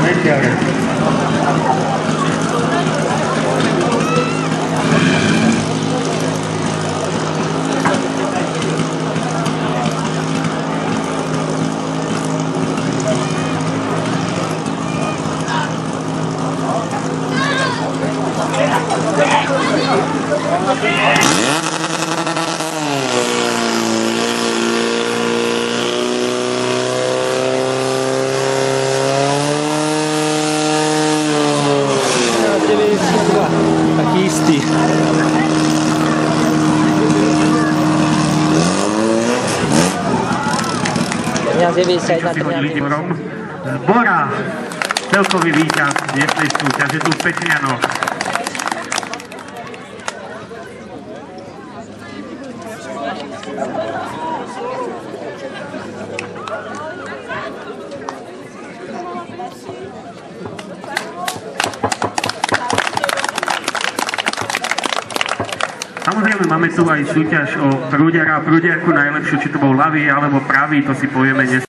Mečiare. Taký istý. Bora, celkový víťaz dnešnej súťaže tu v Petrianoch. Samozrejme, máme tu aj súťaž o prúďara a prúďarku najlepšiu, či to bol ľavý alebo pravý, to si povieme dnes.